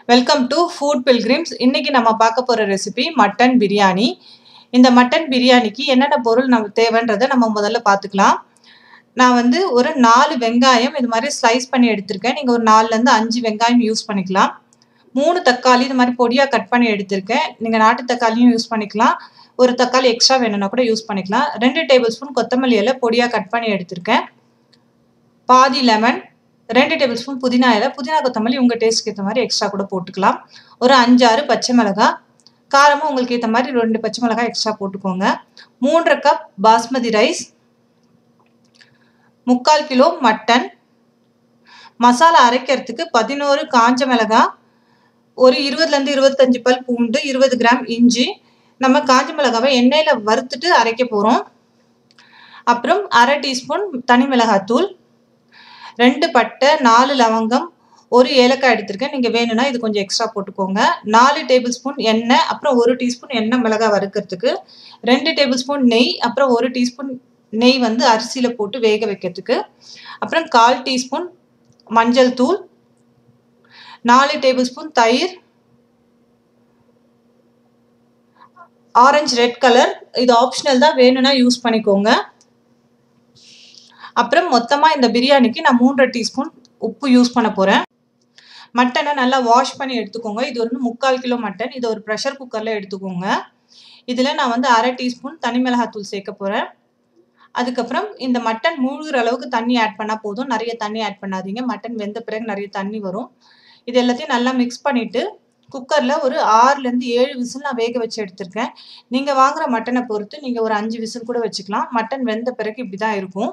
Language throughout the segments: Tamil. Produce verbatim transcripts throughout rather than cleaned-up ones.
Welcome to food Pilgrims. இன்னைக்கு நம்ம பார்க்க போற ரெசிபி மட்டன் பிரியாணி. இந்த மட்டன் பிரியாணிக்கு என்னென்ன பொருள் நம்ம தேவைன்றதை நம்ம முதல்ல பார்த்துக்கலாம். நான் வந்து ஒரு நாலு வெங்காயம் இது மாதிரி ஸ்லைஸ் பண்ணி எடுத்திருக்கேன். நீங்கள் ஒரு நாலுலேருந்து அஞ்சு வெங்காயம் யூஸ் பண்ணிக்கலாம். மூணு தக்காளி இது மாதிரி பொடியாக கட் பண்ணி எடுத்திருக்கேன். நீங்கள் நாட்டு தக்காளியும் யூஸ் பண்ணிக்கலாம். ஒரு தக்காளி எக்ஸ்ட்ரா வேணும்னா கூட யூஸ் பண்ணிக்கலாம். ரெண்டு டேபிள் ஸ்பூன் கொத்தமல்லி இலை பொடியாக கட் பண்ணி எடுத்திருக்கேன். பாதி லெமன், ரெண்டு டேபிள் ஸ்பூன் புதினா இலை, புதினா கொத்தமல்லி உங்கள் டேஸ்ட்க்கு ஏற்ற மாதிரி எக்ஸ்ட்ரா கூட போட்டுக்கலாம். ஒரு அஞ்சாறு பச்சை மிளகாய், காரமும் உங்களுக்கு ஏற்ற மாதிரி ரெண்டு பச்சை மிளகாய் எக்ஸ்ட்ரா போட்டுக்கோங்க. மூன்றரை கப் பாஸ்மதி ரைஸ், முக்கால் கிலோ மட்டன், மசாலா அரைக்கிறதுக்கு பதினோரு காஞ்ச மிளகாய், ஒரு இருபதுலேருந்து இருபத்தஞ்சு பல் பூண்டு, இருபது கிராம் இஞ்சி. நம்ம காஞ்ச மிளகாவை எண்ணெயில் வறுத்துட்டு அரைக்க போகிறோம். அப்புறம் அரை டீஸ்பூன் தனி மிளகாத்தூள், ரெண்டு பட்டை, நாலு லவங்கம், ஒரு ஏலக்காய் எடுத்திருக்கேன். நீங்கள் வேணும்னா இது கொஞ்சம் எக்ஸ்ட்ரா போட்டுக்கோங்க. நாலு டேபிள் ஸ்பூன் எண்ணெய், அப்புறம் ஒரு டீஸ்பூன் எண்ணெய் மிளகாய் வறுக்கிறதுக்கு, ரெண்டு டேபிள் ஸ்பூன் நெய், அப்புறம் ஒரு டீஸ்பூன் நெய் வந்து அரிசியில் போட்டு வேக வைக்கிறதுக்கு, அப்புறம் கால் டீஸ்பூன் மஞ்சள் தூள், நாலு டேபிள் ஸ்பூன் தயிர், ஆரஞ்சு ரெட் கலர், இது ஆப்ஷனல் தான், வேணும்னா யூஸ் பண்ணிக்கோங்க. அப்புறம் மொத்தமாக இந்த பிரியாணிக்கு நான் மூன்றரை டீஸ்பூன் உப்பு யூஸ் பண்ண போகிறேன். மட்டனை நல்லா வாஷ் பண்ணி எடுத்துக்கோங்க. இது வந்து முக்கால் கிலோ மட்டன். இதை ஒரு ப்ரெஷர் குக்கரில் எடுத்துக்கோங்க. இதில் நான் வந்து அரை டீஸ்பூன் தனி மிளகாத்தூள் சேர்க்க போகிறேன். அதுக்கப்புறம் இந்த மட்டன் மூழ்கிற அளவுக்கு தண்ணி ஆட் பண்ணால் போதும். நிறைய தண்ணி ஆட் பண்ணாதீங்க. மட்டன் வெந்த பிறகு நிறைய தண்ணி வரும். இது எல்லாத்தையும் நல்லா மிக்ஸ் பண்ணிவிட்டு குக்கரில் ஒரு ஆறுலேருந்து ஏழு விசில் நான் வேக வச்சு எடுத்திருக்கேன். நீங்கள் வாங்குகிற மட்டனை பொறுத்து நீங்கள் ஒரு அஞ்சு விசில் கூட வச்சுக்கலாம். மட்டன் வெந்த பிறகு இப்படி தான் இருக்கும்.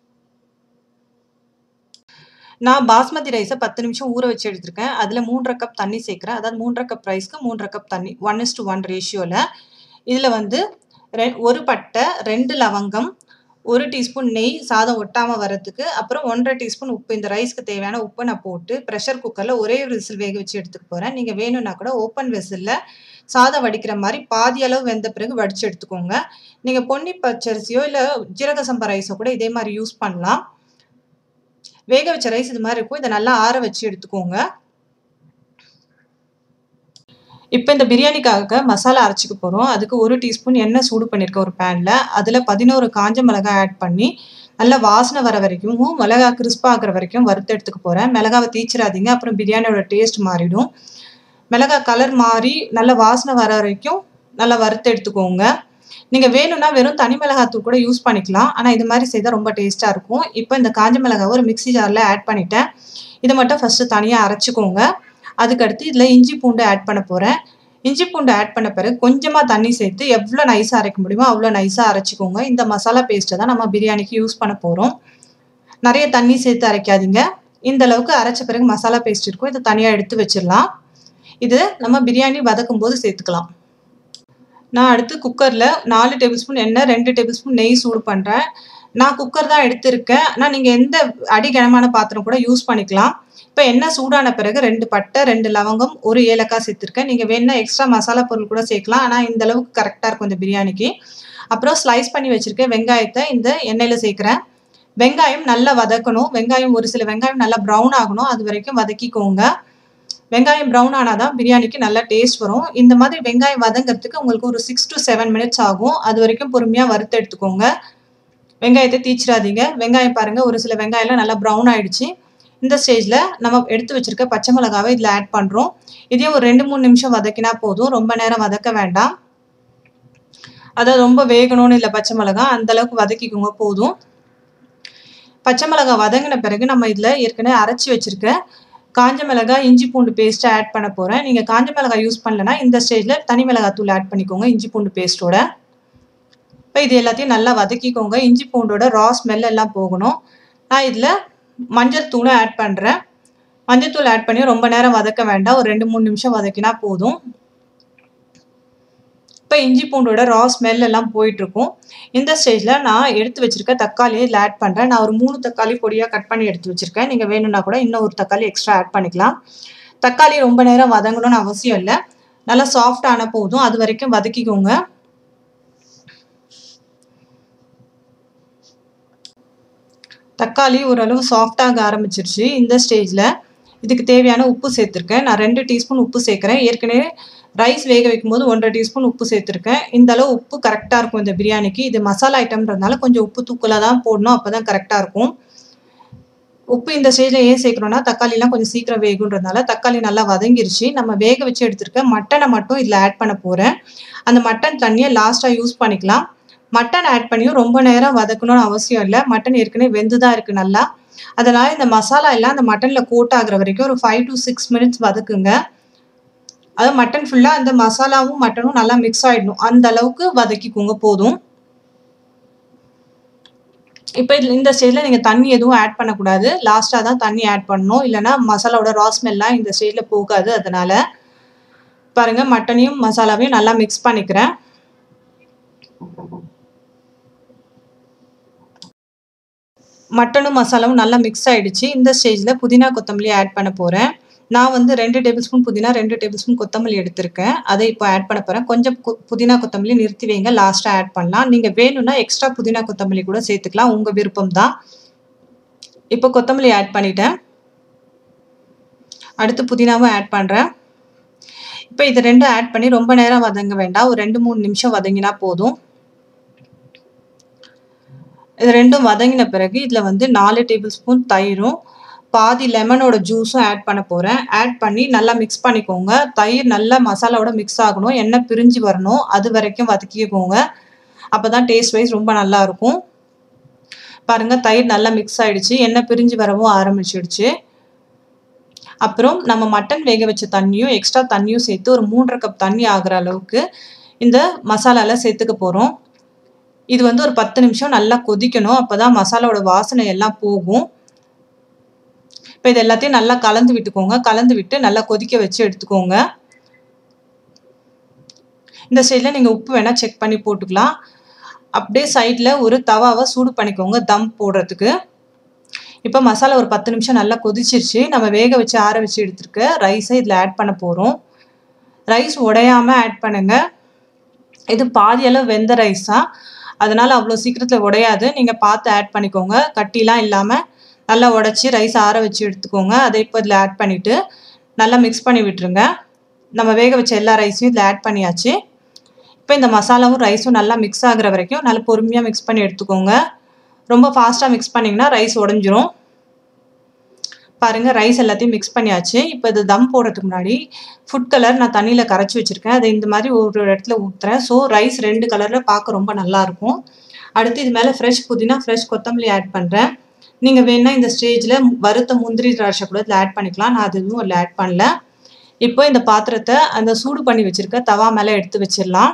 நான் பாஸ்மதி ரைஸை பத்து நிமிஷம் ஊற வச்சு எடுத்திருக்கேன். அதில் மூன்றரை கப் தண்ணி சேர்க்குறேன். அதாவது மூன்றரை கப் ரைஸ்க்கு மூன்றரை கப் தண்ணி, ஒன் இஸ் டு ஒன் ரேஷியோவில். இதில் வந்து ரெ ஒரு பட்டை, ரெண்டு லவங்கம், ஒரு டீஸ்பூன் நெய் சாதம் ஒட்டாமல் வரதுக்கு, அப்புறம் ஒன்றரை டீஸ்பூன் உப்பு. இந்த ரைஸ்க்கு தேவையான உப்பை நான் போட்டு ப்ரெஷர் குக்கரில் ஒரே ஒரு விசில் வேக வச்சு எடுத்துக்க போகிறேன். நீங்கள் வேணும்னா கூட ஓப்பன் விசிலில் சாதம் வடிக்கிற மாதிரி பாதி அளவு வெந்த பிறகு வடித்து எடுத்துக்கோங்க. நீங்கள் பொன்னி பச்சரிசியோ இல்லை ஜீரக சம்பா ரைஸோ கூட இதே மாதிரி யூஸ் பண்ணலாம். வேக வச்ச ரைஸ் இது மாதிரி இருக்கும். இதை நல்லா ஆற வச்சு எடுத்துக்கோங்க. இப்போ இந்த பிரியாணிக்காக மசாலா அரைச்சிக்க போகிறோம். அதுக்கு ஒரு டீஸ்பூன் எண்ணெய் சூடு பண்ணியிருக்கேன் ஒரு பேனில். அதில் பதினோரு காஞ்ச மிளகாய் ஆட் பண்ணி நல்லா வாசனை வர வரைக்கும், மிளகாய் கிறிஸ்பாக ஆகிற வரைக்கும் வறுத்து எடுத்துக்க போகிறேன். மிளகாவை தீச்சிடாதீங்க, அப்புறம் பிரியாணியோட டேஸ்ட் மாறிடும். மிளகாய் கலர் மாறி நல்லா வாசனை வர வரைக்கும் நல்லா வறுத்து எடுத்துக்கோங்க. நீங்கள் வேணும்னா வெறும் தனி மிளகாத்தூள் கூட யூஸ் பண்ணிக்கலாம். ஆனால் இது மாதிரி செய்தால் ரொம்ப டேஸ்ட்டாக இருக்கும். இப்போ இந்த காஞ்ச மிளகாவை ஒரு மிக்ஸி ஜாரில் ஆட் பண்ணிட்டேன். இதை மட்டும் ஃபஸ்ட்டு தனியாக அரைச்சிக்கோங்க. அதுக்கடுத்து இதில் இஞ்சி பூண்டு ஆட் பண்ண போகிறேன். இஞ்சி பூண்டு ஆட் பண்ண பிறகு கொஞ்சமாக தண்ணி சேர்த்து எவ்வளோ நைஸாக அரைக்க முடியுமோ அவ்வளோ நைஸாக அரைச்சிக்கோங்க. இந்த மசாலா பேஸ்ட்டை தான் நம்ம பிரியாணிக்கு யூஸ் பண்ண போகிறோம். நிறைய தண்ணி சேர்த்து அரைக்காதீங்க. இந்த அளவுக்கு அரைச்ச பிறகு மசாலா பேஸ்ட் இருக்கும். இதை தனியாக எடுத்து வச்சிடலாம். இது நம்ம பிரியாணி வதக்கும் போது சேர்த்துக்கலாம். நான் அடுத்து குக்கரில் நாலு டேபிள் ஸ்பூன் எண்ணெய், ரெண்டு டேபிள் ஸ்பூன் நெய் சூடு பண்ணுறேன். நான் குக்கர் தான் எடுத்திருக்கேன். ஆனால் நீங்கள் எந்த அடிகனமான பாத்திரம் கூட யூஸ் பண்ணிக்கலாம். இப்போ எண்ணெய் சூடான பிறகு ரெண்டு பட்டை, ரெண்டு லவங்கம், ஒரு ஏலக்காய் சேர்த்துருக்கேன். நீங்கள் வேணுன்னா எக்ஸ்ட்ரா மசாலா பொருள் கூட சேர்க்கலாம். ஆனால் இந்த அளவுக்கு கரெக்டாக இருக்கும் இந்த பிரியாணிக்கு. அப்புறம் ஸ்லைஸ் பண்ணி வச்சுருக்கேன் வெங்காயத்தை இந்த எண்ணெயில் சேர்க்குறேன். வெங்காயம் நல்லா வதக்கணும். வெங்காயம் ஒரு சில வெங்காயம் நல்லா ப்ரௌன் ஆகணும். அது வரைக்கும் வதக்கிக்கோங்க. வெங்காயம் ப்ரௌன் ஆனால் தான் பிரியாணிக்கு நல்லா டேஸ்ட் வரும். இந்த மாதிரி வெங்காயம் வதங்கிறதுக்கு உங்களுக்கு ஒரு சிக்ஸ் டு செவன் மினிட்ஸ் ஆகும். அது வரைக்கும் பொறுமையாக வறுத்து எடுத்துக்கோங்க. வெங்காயத்தை தீச்சிடாதீங்க. வெங்காயம் பாருங்கள், ஒரு சில வெங்காயம்லாம் நல்லா ப்ரௌன் ஆகிடுச்சு. இந்த ஸ்டேஜில் நம்ம எடுத்து வச்சுருக்க பச்சை மிளகாவை இதில் ஆட் பண்ணுறோம். இதையும் ஒரு ரெண்டு மூணு நிமிஷம் வதக்கினா போதும். ரொம்ப நேரம் வதக்க வேண்டாம். அதாவது ரொம்ப வேகணும்னு இல்லை பச்சை மிளகா, அந்தளவுக்கு வதக்கிக்கோங்க போதும். பச்சை மிளகா வதங்கின பிறகு நம்ம இதில் ஏற்கனவே அரைச்சி வச்சுருக்க காஞ்ச மிளகாய், இஞ்சி பூண்டு பேஸ்ட்டை ஆட் பண்ண போகிறேன். நீங்கள் காஞ்ச மிளகாய் யூஸ் பண்ணலன்னா இந்த ஸ்டேஜில் தனி மிளகாய் தூள் ஆட் பண்ணிக்கோங்க இஞ்சி பூண்டு பேஸ்ட்டோட. இப்போ இது எல்லாத்தையும் நல்லா வதக்கிக்கோங்க. இஞ்சி பூண்டோட ரா ஸ்மெல் எல்லாம் போகணும். நான் இதில் மஞ்சள் தூளை ஆட் பண்ணுறேன். மஞ்சள் தூள் ஆட் பண்ணி ரொம்ப நேரம் வதக்க வேண்டாம். ஒரு ரெண்டு மூணு நிமிஷம் வதக்கினா போதும். இப்போ இஞ்சி பூண்டோட ரா ஸ்மெல் எல்லாம் போயிட்டுருக்கும். இந்த ஸ்டேஜில் நான் எடுத்து வச்சுருக்க தக்காளியை இதில் ஆட் பண்ணுறேன். நான் ஒரு மூணு தக்காளி பொடியாக கட் பண்ணி எடுத்து வச்சுருக்கேன். நீங்கள் வேணும்னா கூட இன்னும் ஒரு தக்காளி எக்ஸ்ட்ரா ஆட் பண்ணிக்கலாம். தக்காளி ரொம்ப நேரம் வதங்கணும்னு அவசியம் இல்லை. நல்லா சாஃப்டான போதும். அது வரைக்கும் வதக்கிக்கோங்க. தக்காளி ஓரளவு சாஃப்டாக ஆரம்பிச்சிருச்சு. இந்த ஸ்டேஜில் இதுக்கு தேவையான உப்பு சேர்த்துருக்கேன். நான் ரெண்டு டீஸ்பூன் உப்பு சேர்க்குறேன். ஏற்கனவே ரைஸ் வேக வைக்கும்போது ஒன்றரை டீஸ்பூன் உப்பு சேர்த்துருக்கேன். இந்த அளவு உப்பு கரெக்டாக இருக்கும் இந்த பிரியாணிக்கு. இது மசாலா ஐட்டம்ன்றதுனால கொஞ்சம் உப்பு தூக்கலாக தான் போடணும், அப்போ தான் கரெக்டாக இருக்கும். உப்பு இந்த ஸ்டேஜில் ஏன் சேர்க்குறோன்னா தக்காளிலாம் கொஞ்சம் சீக்கிரம் வேகுன்றதுனால. தக்காளி நல்லா வதங்கிருச்சு. நம்ம வேக வச்சு எடுத்துருக்க மட்டனை மட்டும் இதில் ஆட் பண்ண போகிறேன். அந்த மட்டன் தண்ணியை லாஸ்ட்டாக யூஸ் பண்ணிக்கலாம். மட்டன் ஆட் பண்ணியும் ரொம்ப நேரம் வதக்கணும்னு அவசியம் இல்லை. மட்டன் ஏற்கனவே வெந்து தான் இருக்குது நல்லா. அதனால் இந்த மசாலா எல்லாம் அந்த மட்டனில் கோட் ஆகுற வரைக்கும் ஒரு ஃபைவ் டு சிக்ஸ் மினிட்ஸ் வதக்குங்க. அதாவது மட்டன் ஃபுல்லாக அந்த மசாலாவும் மட்டனும் நல்லா மிக்ஸ் ஆகிடணும், அந்த அளவுக்கு வதக்கிக்கோங்க போதும். இப்போ இதில் இந்த ஸ்டேஜில் நீங்கள் தண்ணி எதுவும் ஆட் பண்ணக்கூடாது. லாஸ்ட்டாக தான் தண்ணி ஆட் பண்ணணும், இல்லைனா மசாலாவோட ரா ஸ்மெல்லாம் இந்த ஸ்டேஜில் போகாது. அதனால் பாருங்கள், மட்டனையும் மசாலாவையும் நல்லா மிக்ஸ் பண்ணிக்கிறேன். மட்டனும் மசாலாவும் நல்லா மிக்ஸ் ஆகிடுச்சு. இந்த ஸ்டேஜில் புதினா கொத்தமல்லி ஆட் பண்ண போகிறேன். நான் வந்து ரெண்டு டேபிள் ஸ்பூன் புதினா ரெண்டு டேபிள் ஸ்பூன் கொத்தமல்லி எடுத்திருக்கேன். அதை இப்போ ஆட் பண்ண போகிறேன். கொஞ்சம் புதினா கொத்தமல்லி நிறுத்தி வைங்க, லாஸ்ட்டாக ஆட் பண்ணலாம். நீங்கள் வேணும்னா எக்ஸ்ட்ரா புதினா கொத்தமல்லி கூட சேர்த்துக்கலாம், உங்கள் விருப்பம் தான். இப்போ கொத்தமல்லி ஆட் பண்ணிட்டேன். அடுத்து புதினாவும் ஆட் பண்ணுறேன். இப்போ இது ரெண்டும் ஆட் பண்ணி ரொம்ப நேரம் வதங்க வேண்டாம், ஒரு ரெண்டு மூணு நிமிஷம் வதங்கினா போதும். இது ரெண்டும் வதங்கின பிறகு இதில் வந்து நாலு டேபிள் ஸ்பூன் தயிரும் பாதி லெமனோட ஜூஸும் ஆட் பண்ண போகிறேன். ஆட் பண்ணி நல்லா மிக்ஸ் பண்ணிக்கோங்க. தயிர் நல்லா மசாலாவோட மிக்ஸ் ஆகணும், எண்ணெய் பிரிஞ்சு வரணும், அது வரைக்கும் வதக்கிக்கோங்க. அப்போ தான் டேஸ்ட் வைஸ் ரொம்ப நல்லாயிருக்கும். பாருங்கள், தயிர் நல்லா மிக்ஸ் ஆகிடுச்சு, எண்ணெய் பிரிஞ்சு வரவும் ஆரம்பிச்சிடுச்சு. அப்புறம் நம்ம மட்டன் வேக வச்ச தண்ணியும் எக்ஸ்ட்ரா தண்ணியும் சேர்த்து ஒரு மூன்றரை கப் தண்ணி ஆகிற அளவுக்கு இந்த மசாலாவில் சேர்த்துக்க போகிறோம். இது வந்து ஒரு பத்து நிமிஷம் நல்லா கொதிக்கணும், அப்போ தான் மசாலாவோட வாசனை எல்லாம் போகும். இப்போ இது எல்லாத்தையும் நல்லா கலந்து விட்டுக்கோங்க. கலந்து விட்டு நல்லா கொதிக்க வச்சு எடுத்துக்கோங்க. இந்த ஸ்டேஜில் நீங்கள் உப்பு வேணால் செக் பண்ணி போட்டுக்கலாம். அப்படியே சைடில் ஒரு தவாவை சூடு பண்ணிக்கோங்க தம் போடுறதுக்கு. இப்போ மசாலா ஒரு பத்து நிமிஷம் நல்லா கொதிச்சிருச்சு. நம்ம வேக வச்சு ஆற வச்சு எடுத்துருக்க ரைஸை இதில் ஆட் பண்ண போகிறோம். ரைஸ் உடையாமல் ஆட் பண்ணுங்கள். இது பாதியளவு வெந்த ரைஸ் தான், அதனால் அவ்வளோ சீக்கிரத்தில் உடையாது. நீங்கள் பார்த்து ஆட் பண்ணிக்கோங்க, கட்டிலாம் இல்லாமல் நல்லா உடச்சி ரைஸ் ஆற வச்சு எடுத்துக்கோங்க. அதை இப்போ இதில் ஆட் பண்ணிவிட்டு நல்லா மிக்ஸ் பண்ணி விட்டுருங்க. நம்ம வேக வச்ச எல்லா ரைஸையும் இதில் ஆட் பண்ணியாச்சு. இப்போ இந்த மசாலாவும் ரைஸும் நல்லா மிக்ஸ் ஆகிற வரைக்கும் நல்லா பொறுமையாக மிக்ஸ் பண்ணி எடுத்துக்கோங்க. ரொம்ப ஃபாஸ்ட்டாக மிக்ஸ் பண்ணிங்கன்னா ரைஸ் உடஞ்சிரும். பாருங்கள், ரைஸ் எல்லாத்தையும் மிக்ஸ் பண்ணியாச்சு. இப்போ இது தம் போடுறதுக்கு முன்னாடி ஃபுட் கலர் நான் தண்ணியில் கரைச்சி வச்சுருக்கேன். அதை இந்த மாதிரி ஒரு இடத்துல ஊற்றுறேன். ஸோ ரைஸ் ரெண்டு கலரில் பார்க்க ரொம்ப நல்லாயிருக்கும். அடுத்து இது மேலே ஃப்ரெஷ் புதினா ஃப்ரெஷ் கொத்தமல்லி ஆட் பண்ணுறேன். நீங்கள் வேணால் இந்த ஸ்டேஜில் வறுத்த முந்திரி திராட்சை கூட இதில் ஆட் பண்ணிக்கலாம். நான் அது எதுவும் அதில் ஆட் பண்ணல. இப்போ இந்த பாத்திரத்தை அந்த சூடு பண்ணி வச்சுருக்க தவா மேலே எடுத்து வச்சிடலாம்.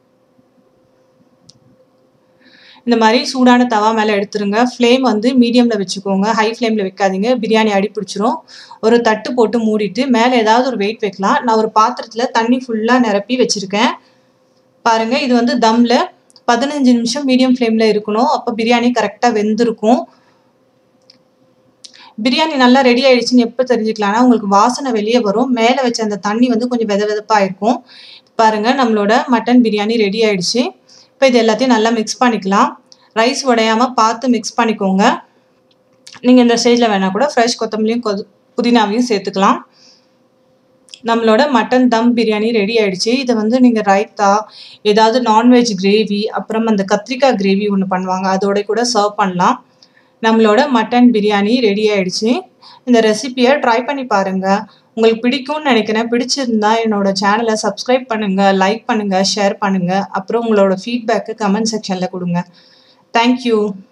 இந்த மாதிரி சூடான தவா மேலே எடுத்துருங்க. ஃப்ளேம் வந்து மீடியமில் வச்சுக்கோங்க, ஹை ஃப்ளேமில் வைக்காதீங்க, பிரியாணி அடி பிடிச்சிரும். ஒரு தட்டு போட்டு மூடிட்டு மேலே ஏதாவது ஒரு வெயிட் வைக்கலாம். நான் ஒரு பாத்திரத்தில் தண்ணி ஃபுல்லாக நிரப்பி வச்சுருக்கேன். பாருங்கள், இது வந்து தம்மில் பதினஞ்சு நிமிஷம் மீடியம் ஃப்ளேமில் இருக்கணும். அப்போ பிரியாணி கரெக்டாக வெந்திருக்கும். பிரியாணி நல்லா ரெடி ஆகிடுச்சின்னு எப்போ தெரிஞ்சுக்கலாம்னா உங்களுக்கு வாசனை வெளியே வரும். மேலே வச்ச அந்த தண்ணி வந்து கொஞ்சம் வெத வெதப்பாக இருக்கும். பாருங்கள், நம்மளோட மட்டன் பிரியாணி ரெடி ஆகிடுச்சு. இப்போ இது எல்லாத்தையும் நல்லா மிக்ஸ் பண்ணிக்கலாம். ரைஸ் உடையாமல் பார்த்து மிக்ஸ் பண்ணிக்கோங்க. நீங்கள் இந்த ஸ்டேஜில் வேணால் கூட ஃப்ரெஷ் கொத்தமல்லியும் கொ புதினாவையும் சேர்த்துக்கலாம். நம்மளோட மட்டன் தம் பிரியாணி ரெடி ஆகிடுச்சு. இதை வந்து நீங்கள் ரைத்தா, ஏதாவது நான்வெஜ் கிரேவி, அப்புறம் அந்த கத்திரிக்காய் கிரேவி ஒன்று பண்ணுவாங்க, அதோட கூட சர்வ் பண்ணலாம். நம்மளோட மட்டன் பிரியாணி ரெடி ஆகிடுச்சு. இந்த ரெசிபியை ட்ரை பண்ணி பாருங்கள். உங்களுக்கு பிடிக்கும்னு நினைக்கிறேன். பிடிச்சிருந்தா என்னோட சேனலை சப்ஸ்கிரைப் பண்ணுங்கள், லைக் பண்ணுங்கள், ஷேர் பண்ணுங்கள். அப்புறம் உங்களோட ஃபீட்பேக்கு கமெண்ட் செக்ஷனில் கொடுங்க. தேங்க்யூ.